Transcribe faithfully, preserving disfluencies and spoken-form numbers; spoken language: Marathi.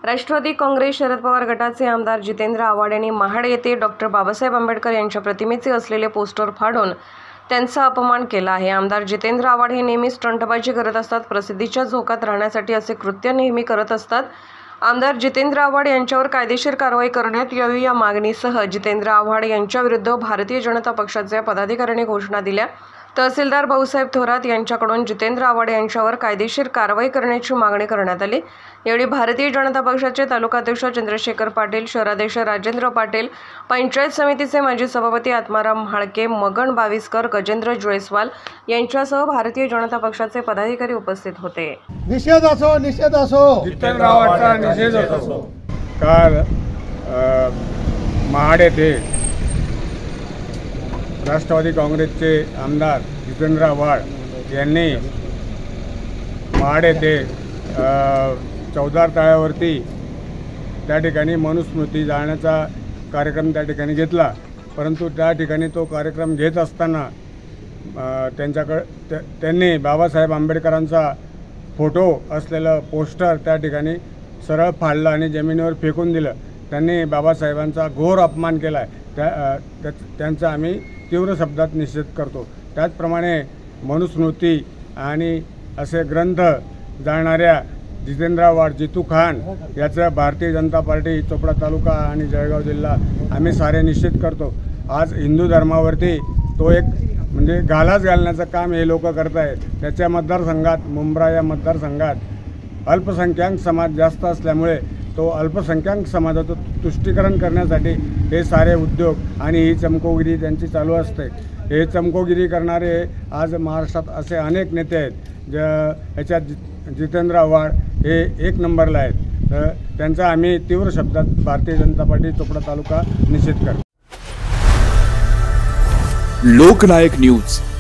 राष्ट्रवादी काँग्रेस शरद पवार गटाचे आमदार जितेंद्र आव्हाड यांनी महाड येथे डॉक्टर बाबासाहेब आंबेडकर यांच्या प्रतिमेचे असलेले पोस्टर फाडून त्यांचा अपमान केला आहे। आमदार जितेंद्र आव्हाड हे नेहमी स्टंटबाजी करत असतात, प्रसिद्धीच्या झोकात राहण्यासाठी असे कृत्य नेहमी करत असतात। आमदार जितेंद्र आव्हाड यांच्यावर कायदेशीर कारवाई करण्यात यावी या मागणीसह जितेंद्र आव्हाड यांच्याविरुद्ध भारतीय जनता पक्षाच्या पदाधिकाऱ्यांनी घोषणा दिल्या। तहसीलदार भाऊसाहेब थोरात यांच्याकडून जितेंद्र आव्हाड यांच्यावर कायदेशीर कारवाई करण्याची मागणी करण्यात आली। यावेळी भारतीय जनता पक्षाचे तालुकाध्यक्ष चंद्रशेखर पाटील, शहराध्यक्ष राजेंद्र पाटील, पंचायत समितीचे माजी सभापती आत्माराम म्हाळके, मगन बाविस्कर, गजेंद्र जयस्वाल यांच्यासह भारतीय जनता पक्षाचे पदाधिकारी उपस्थित होते। निषेध असो निषेध असो जितेंद्र आव्हाडचा निषेध असो। काल महाड येथे राष्ट्रवादी काँग्रेसचे आमदार जितेंद्र आव्हाड यांनी महाड येथे चौदार तळ्यावरती त्या ठिकाणी मनुस्मृती जाळण्याचा कार्यक्रम त्या ठिकाणी घेतला। परंतु त्या ठिकाणी तो कार्यक्रम घेत असताना त्यांच्याकडे त्यांनी बाबासाहेब आंबेडकरांचा फोटो असलेलं पोस्टर त्या ठिकाणी सरळ फाडलं आणि जमिनीवर फेकून दिलं। त्यांनी बाबासाहेबांचा घोर अपमान केला आहे। त्या त्यांचा आम्ही तीव्र शब्दात निषेध करतो। त्याचप्रमाणे मनुस्मृती आणि असे ग्रंथ जाळणाऱ्या जितेंद्र आव्हाड, जितू खान याचा भारतीय जनता पार्टी चोपडा तालुका आणि जळगाव जिल्हा आम्ही सारे निषेध करतो। आज हिंदू धर्मावरती तो एक म्हणजे गालाच घालण्याचं काम हे लोक करत आहेत। त्याच्या मतदारसंघात मुंब्रा या मतदारसंघात अल्पसंख्याक समाज जास्त असल्यामुळे तो अल्पसंख्याक समाजाचं तुष्टीकरण करण्यासाठी हे सारे उद्योग आणि ही चमकोगिरी त्यांची चालू असते। हे चमकोगिरी करणारे आज महाराष्ट्रात असे अनेक नेते आहेत ज्या ह्याच्यात जि जितेंद्र आव्हाड हे एक नंबरला आहेत। तर त्यांचा आम्ही तीव्र शब्दात भारतीय जनता पार्टी चोपडा तालुका निषेध करतो। लोकनायक न्यूज